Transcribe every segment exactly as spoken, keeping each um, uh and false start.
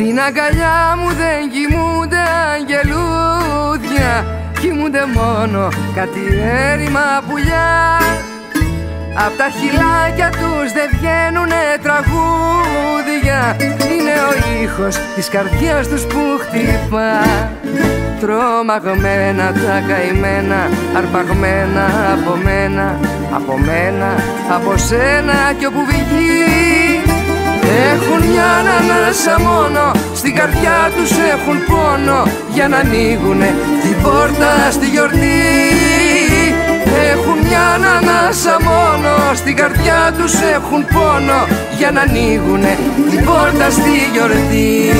Στην αγκαλιά μου δεν κοιμούνται αγγελούδια, κοιμούνται μόνο κάτι έρημα πουλιά. Απ' τα χυλάκια τους δεν βγαίνουνε τραγούδια, είναι ο ήχος της καρδιάς τους που χτυπά. Τρομαγμένα τα καημένα, αρπαγμένα από μένα, από μένα, από σένα κι όπου βγει. Έχουν μια ανάσα μόνο, στην καρδιά τους έχουν πόνο, για να ανοίγουνε την πόρτα στη γιορτή. Έχουν μια ανάσα μόνο, στην καρδιά τους έχουν πόνο, για να ανοίγουνε την πόρτα στη γιορτή.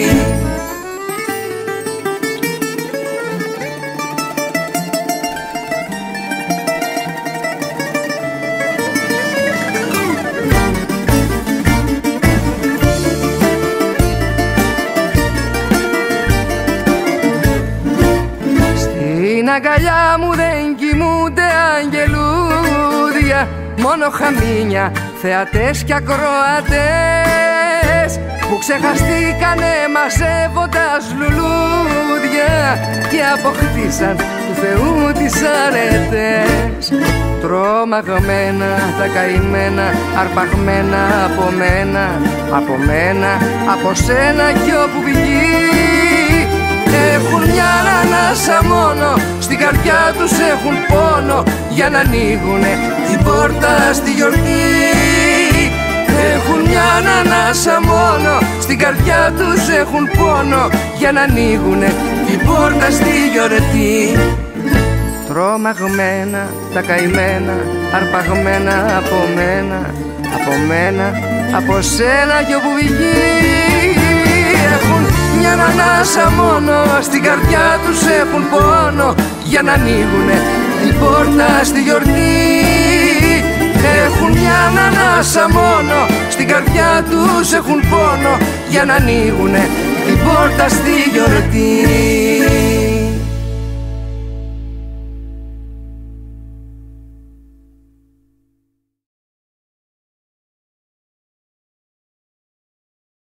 Στην αγκαλιά μου δεν κοιμούνται αγγελούδια, μόνο χαμίνια, θεατές κι ακροατές, που ξεχαστήκανε μαζεύοντας λουλούδια και αποκτήσαν του Θεού τις αρετές. Τρομαγμένα τα καημένα, αρπαγμένα από μένα, από μένα, από σένα κι όπου βγει. Έχουν μια ανάσα μόνο, στην καρδιά τους έχουν πόνο, για να ανοίγουνε την πόρτα στη γιορτή. Έχουν μια ανάσα μόνο, στην καρδιά τους έχουν πόνο, για να ανοίγουνε την πόρτα στη γιορτή. Τρομαγμένα τα καημένα, αρπαγμένα από μένα, από μένα, από σένα κι όπου βγει. Έχουν μια ανάσα μόνο, στην καρδιά τους έχουν πόνο, για να ανοίγουνε την πόρτα στη γιορτή. Έχουν μια ανάσα μόνο, στην καρδιά τους έχουν πόνο, για να ανοίγουνε την πόρτα στη γιορτή.